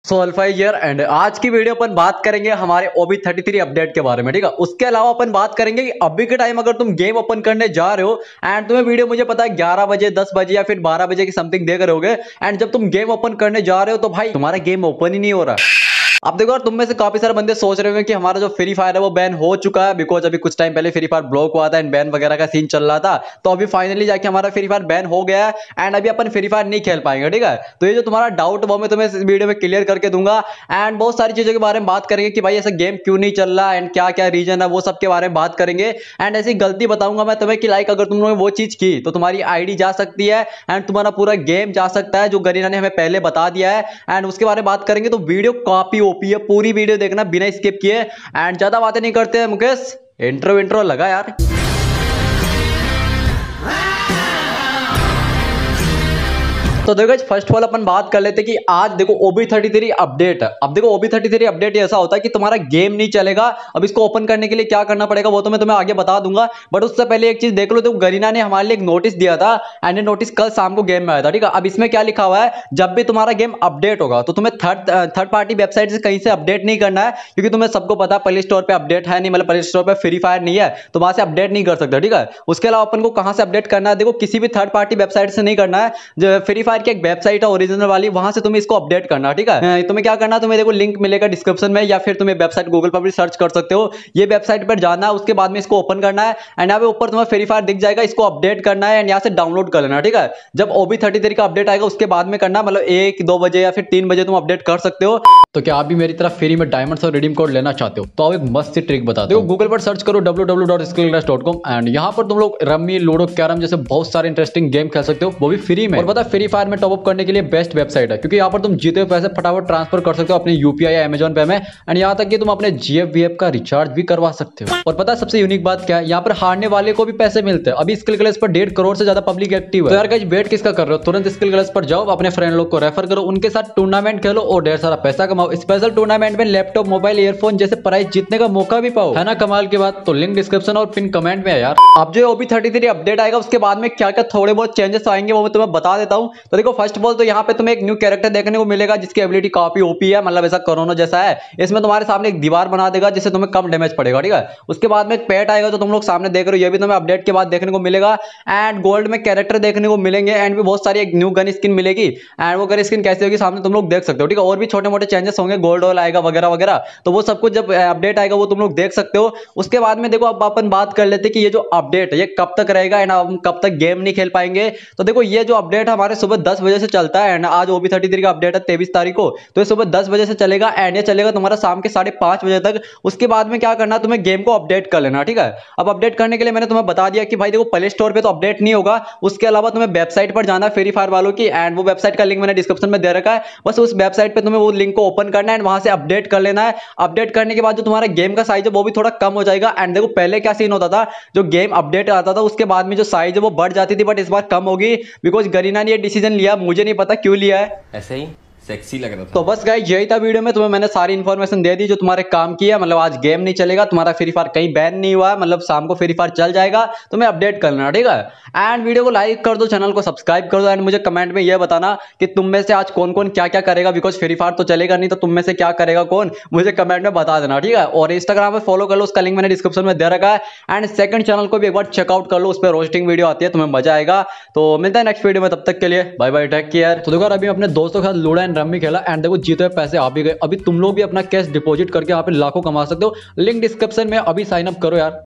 So alpha year and आज की video अपन बात करेंगे हमारे OB33 अपडेट के बारे में। ठीक है, उसके अलावा अपन बात करेंगे कि अभी के टाइम अगर तुम गेम ओपन करने जा रहे हो एंड तुम्हें वीडियो मुझे पता है 11 बजे 10 बजे या फिर 12 बजे की समथिंग देख रहे होगे एंड जब तुम गेम ओपन करने जा रहे हो तो भाई तुम्हारा गेम ओपन ही नहीं हो रहा। अब देखो यार, तुम में से काफी सारे बंदे सोच रहे होंगे कि हमारा जो फ्री फायर है वो बैन हो चुका है, बिकॉज अभी कुछ टाइम पहले फ्री फायर ब्लॉक हुआ था एंड बैन वगैरह का सीन चल रहा था। तो अभी फाइनली जाके हमारा फ्री फायर बैन हो गया है एंड अभी अपन फ्री फायर नहीं खेल पाएंगे। ठीक है, तो ये जो तुम्हारा डाउट वो मैं तुम्हें इस वीडियो में क्लियर करके दूंगा एंड बहुत सारी चीजों के बारे में बात करेंगे कि भाई ऐसा गेम क्यों नहीं चल रहा एंड क्या क्या रीजन है वो सब के बारे में बात करेंगे। एंड ऐसी गलती बताऊंगा मैं तुम्हें कि लाइक अगर तुमने वो चीज की तो तुम्हारी आईडी जा सकती है एंड तुम्हारा पूरा गेम जा सकता है, जो गरीना ने हमें पहले बता दिया है एंड उसके बारे में बात करेंगे। तो वीडियो काफी ओपी है, पूरी वीडियो देखना बिना स्किप किए एंड ज्यादा बातें नहीं करते हैं। मुकेश इंट्रो लगा यार। तो देखो फर्स्ट ऑफ ऑल अपन बात कर लेते कि आज देखो OB33 अपडेट है। अब देखो OB33 अपडेट ऐसा होता है कि तुम्हारा गेम नहीं चलेगा। अब इसको ओपन करने के लिए क्या करना पड़ेगा वो तो मैं तुम्हें आगे बता दूंगा, बट उससे पहले एक चीज देख लो। देखो गरीना ने हमारे लिए एक नोटिस दिया था एंड नोटिस कल शाम को गेम में आया था। ठीक है, अब इसमें क्या लिखा हुआ है, जब भी तुम्हारा गेम अपडेट होगा तो तुम्हें थर्ड पार्टी वेबसाइट से कहीं से अपडेट नहीं करना है, क्योंकि तुम्हें सबको पता है प्ले स्टोर पे अपडेट है नहीं, मतलब प्ले स्टोर पे फ्री फायर नहीं है तो वहां से अपडेट नहीं कर सकते। ठीक है, उसके अलावा अपन को कहां से अपडेट करना है, देखो किसी भी थर्ड पार्टी वेबसाइट से नहीं करना है। जो फ्री फायर की एक वेबसाइट है ओरिजिनल वाली, वहां से तुम्हें इसको अपडेट करना। ठीक है, तुम्हें क्या करना है, तुम्हें देखो लिंक मिलेगा डिस्क्रिप्शन में या फिर तुम्हें वेबसाइट गूगल पर भी सर्च कर सकते हो। ये वेबसाइट पर जाना है, उसके बाद में इसको ओपन करना है एंड यहाँ पे ऊपर तुम्हें फ्री फायर दिख जाएगा, इसको अपडेट करना है एंड यहाँ से डाउनलोड कर लेना। ठीक है, जब OB33 का अपडेट आएगा उसके बाद में करना, मतलब 1-2 बजे या फिर 3 बजे तुम अपडेट कर सकते हो। तो क्या आप भी मेरी तरफ फ्री में डायमंड्स और रिडीम कोड लेना चाहते हो तो आप एक मस्त सी ट्रिक बताते हो। गूगल पर सर्च करो www.skillclash.com एंड यहाँ पर तुम लोग रम्मी, लूडो, कैरम जैसे बहुत सारे इंटरेस्टिंग गेम खेल सकते हो, वो भी फ्री में। और पता है फ्री फायर में टॉप अप करने के लिए बेस्ट वेबसाइट है, क्योंकि यहाँ पर तुम जीते हुए पैसे फटाफट ट्रांसफर कर सकते हो अपने UPI या Amazon पे में एंड यहाँ तक कि तुम अपने GF का रिचार्ज भी करवा सकते हो। और पता है सबसे यूनिक बात क्या है, यहाँ पर हारने वाले को भी पैसे मिलते हैं। अभी स्किल क्लैश पर 1.5 करोड़ से ज्यादा पब्लिक एक्टिव है। तो यार गाइस वेट किसका कर रहे हो, तुरंत स्किल क्लैश पर जाओ, अपने फ्रेंड लोग को रेफर करो, उनके साथ टूर्नामेंट खेलो और ढेर सारा पैसा कमाओ। स्पेशल टूर्नामेंट में लैपटॉप, मोबाइल, ईयरफोन जैसे प्राइस जीतने का मौका भी पाओ। है ना कमाल की बात। तो लिंक डिस्क्रिप्शन और पिन कमेंट में है यार। अब जो OB33 अपडेट आएगा उसके बाद में क्या क्या थोड़े बहुत चेंजेस आएंगे वो मैं तुम्हें बता देता हूँ। तो देखो फर्स्ट ऑफ ऑल तो यहाँ पे तुम्हें एक न्यू कैरेक्टर देखने को मिलेगा जिसकी एबिलिटी काफी ओपी है, मतलब ऐसा कोरोना जैसा है। इसमें तुम्हारे सामने एक दीवार बना देगा जिससे तुम्हें कम डैमेज पड़ेगा। ठीक है, उसके बाद में एक पेट आएगा जो तुम लोग सामने देख रहे हो, ये भी तुम्हें अपडेट के बाद देखने को मिलेगा एंड गोल्ड में कैरेक्टर देखने को मिलेंगे एंड भी बहुत सारी एक न्यू गन स्किन मिलेगी एंड वो गन स्किन कैसे होगी सामने तुम लोग देख सकते हो। ठीक है, और भी छोटे मोटे चेंजेस होंगे, गोल्ड ऑल आएगा वगैरह वगैरह, तो वो सब कुछ जब अपडेट आएगा वो तुम लोग देख सकते हो। उसके बाद में देखो अब अपन बात कर लेते कि ये जो अपडेट है ये कब तक रहेगा एंड हम कब तक गेम नहीं खेल पाएंगे। तो देखो ये जो अपडेट हमारे सुबह 10 बजे से चलता है एंड आज OB33 का अपडेट है 23 तारीख को, तो ये सुबह 10 बजे से चलेगा एंड ये चलेगा तुम्हारा शाम के 5:30 बजे तक। उसके बाद में क्या करना, तुम्हें गेम को अपडेट कर लेना। ठीक है, अब अपडेट करने के लिए मैंने तुम्हें बता दिया कि भाई देखो प्ले स्टोर पे तो अपडेट नहीं होगा, उसके अलावा तुम्हें वेबसाइट पर जाना फ्री फायर वालों की एंड वो वेबसाइट का लिंक मैंने डिस्क्रिप्शन में दे रखा है। बस उस वेबसाइट पे तुम्हें वो लिंक को ओपन करना है एंड वहां से अपडेट कर लेना है। अपडेट करने के बाद जो तुम्हारा गेम का साइज है वो भी थोड़ा कम हो जाएगा एंड देखो पहले क्या सीन होता था, जो गेम अपडेट आता था उसके बाद में जो साइज है वो बढ़ जाती थी, बट इस बार कम होगी बिकॉज गरीना ने ये डिसीजन लिया, मुझे नहीं पता क्यों लिया है, ऐसे ही सेक्सी लग रहा था। तो बस गाइस यही था वीडियो में, तुम्हें मैंने सारी इन्फॉर्मेशन दे दी जो तुम्हारे काम की है। मतलब आज गेम नहीं चलेगा, तुम्हारा फ्री फायर कहीं बैन नहीं हुआ है, मतलब शाम को फ्री फायर चल जाएगा, तुम्हें अपडेट कर लेना। ठीक है, एंड वीडियो को लाइक कर दो, चैनल को सब्सक्राइब कर दो एंड मुझे कमेंट में यह बताना कि तुम में से आज कौन कौन क्या क्या करेगा, बिकॉज फ्री फायर तो चलेगा नहीं, तो तुम में से क्या करेगा कौन, मुझे कमेंट में बता देना। ठीक है, और इंस्टाग्राम पे फॉलो कर लो, उसका लिंक मैंने डिस्क्रिप्शन में दे रखा है एंड सेकंड चैनल को भी एक बार चेकआउट कर लो, उस पर रोस्टिंग वीडियो आती है, तुम्हें मजा आएगा। तो मिलता है नेक्स्ट वीडियो में, तब तक के लिए बाय बाय, टेक केयर। तो देखो अभी अपने दोस्तों के साथ लूडो एंड रम्मी खेला एंड देखो जीते हुए पैसे आ भी गए। अभी तुम लोग भी अपना कैश डिपॉजिट करके यहाँ पे लाखों कमा सकते हो। लिंक डिस्क्रिप्शन में, अभी साइन अप करो यार।